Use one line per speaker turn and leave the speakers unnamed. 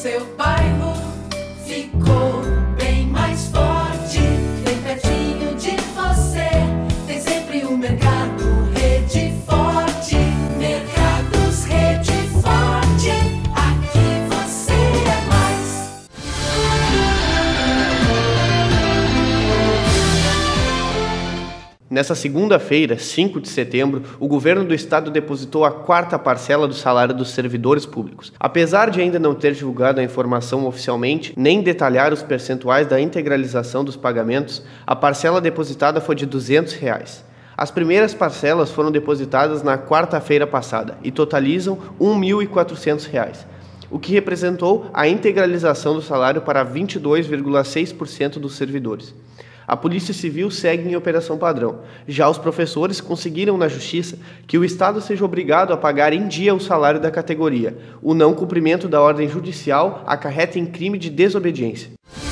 seu bairro ficou bem mais forte, bem pertinho de você. Tem sempre um mercado Rede Forte, Mercados Rede Forte, aqui você é mais.
Nessa segunda-feira, 5 de setembro, o governo do estado depositou a quarta parcela do salário dos servidores públicos. Apesar de ainda não ter divulgado a informação oficialmente, nem detalhar os percentuais da integralização dos pagamentos, a parcela depositada foi de R$ 200. As primeiras parcelas foram depositadas na quarta-feira passada e totalizam R$ 1.400, o que representou a integralização do salário para 22,6% dos servidores. A Polícia Civil segue em operação padrão. Já os professores conseguiram na Justiça que o Estado seja obrigado a pagar em dia o salário da categoria. O não cumprimento da ordem judicial acarreta em crime de desobediência.